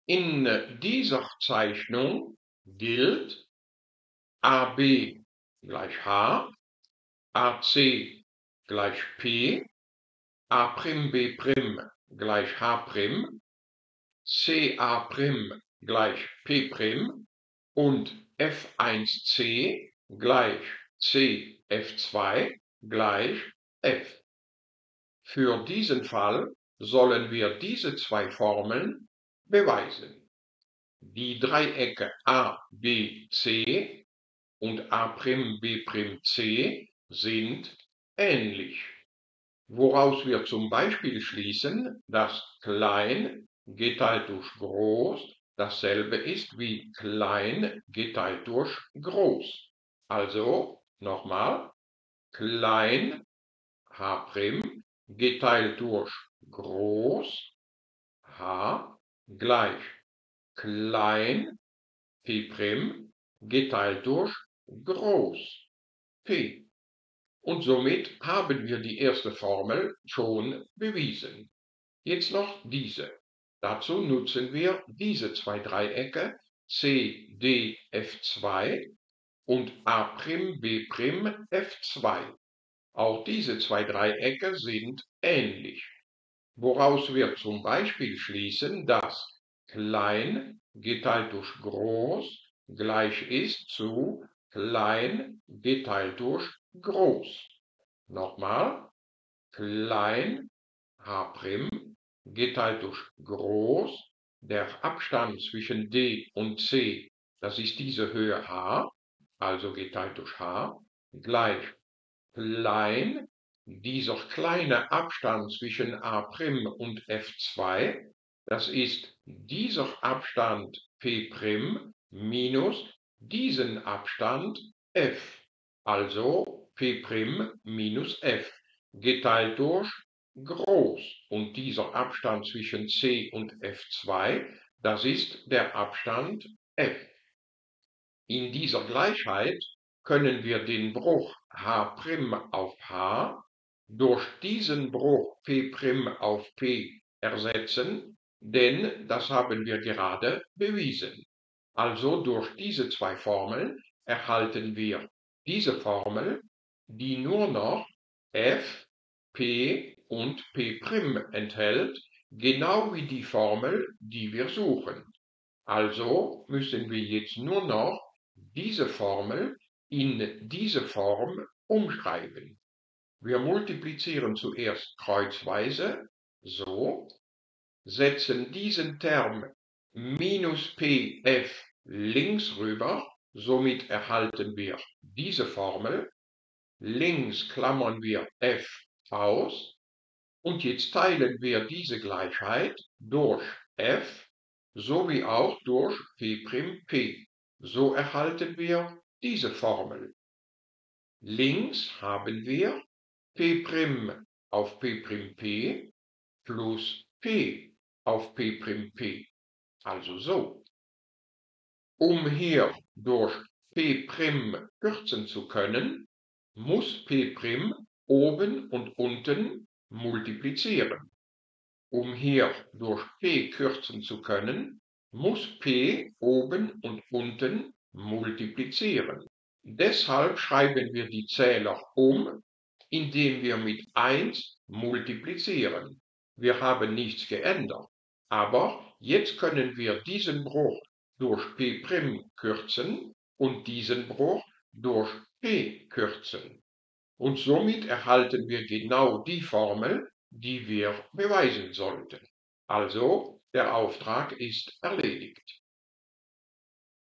In dieser Zeichnung gilt AB gleich H, AC gleich P, A'B' gleich H', CA' gleich P' und F1c gleich CF2 gleich F. Für diesen Fall sollen wir diese zwei Formeln beweisen. Die Dreiecke ABC und A'B'C sind ähnlich, woraus wir zum Beispiel schließen, dass klein geteilt durch groß dasselbe ist wie klein geteilt durch groß. Also nochmal, klein H' geteilt durch groß H gleich klein P' geteilt durch groß P. Und somit haben wir die erste Formel schon bewiesen. Jetzt noch diese. Dazu nutzen wir diese zwei Dreiecke CDF2 und A'B' Auch diese zwei Dreiecke sind ähnlich, woraus wir zum Beispiel schließen, dass klein geteilt durch groß gleich ist zu klein geteilt durch groß. Nochmal, klein H' geteilt durch groß, der Abstand zwischen D und C, das ist diese Höhe H, also geteilt durch H, gleich klein, dieser kleine Abstand zwischen A' und F2, das ist dieser Abstand P' minus diesen Abstand F, also P' minus F, geteilt durch groß. Und dieser Abstand zwischen C und F2, das ist der Abstand F. In dieser Gleichheit können wir den Bruch H' auf H durch diesen Bruch P' auf P ersetzen, denn das haben wir gerade bewiesen. Also durch diese zwei Formeln erhalten wir diese Formel, die nur noch F, P und P' enthält, genau wie die Formel, die wir suchen. Also müssen wir jetzt nur noch diese Formel in diese Form umschreiben. Wir multiplizieren zuerst kreuzweise, so, setzen diesen Term minus pf links rüber, somit erhalten wir diese Formel, links klammern wir f aus und jetzt teilen wir diese Gleichheit durch f sowie auch durch P'. So erhalten wir diese Formel. Links haben wir P' auf P' plus P auf P'. Also so. Um hier durch P' kürzen zu können, muss P' oben und unten multiplizieren. Um hier durch P kürzen zu können, muss P oben und unten multiplizieren. Deshalb schreiben wir die Zähler um, indem wir mit 1 multiplizieren. Wir haben nichts geändert, aber jetzt können wir diesen Bruch durch P' kürzen und diesen Bruch durch P kürzen. Und somit erhalten wir genau die Formel, die wir beweisen sollten. Also, der Auftrag ist erledigt.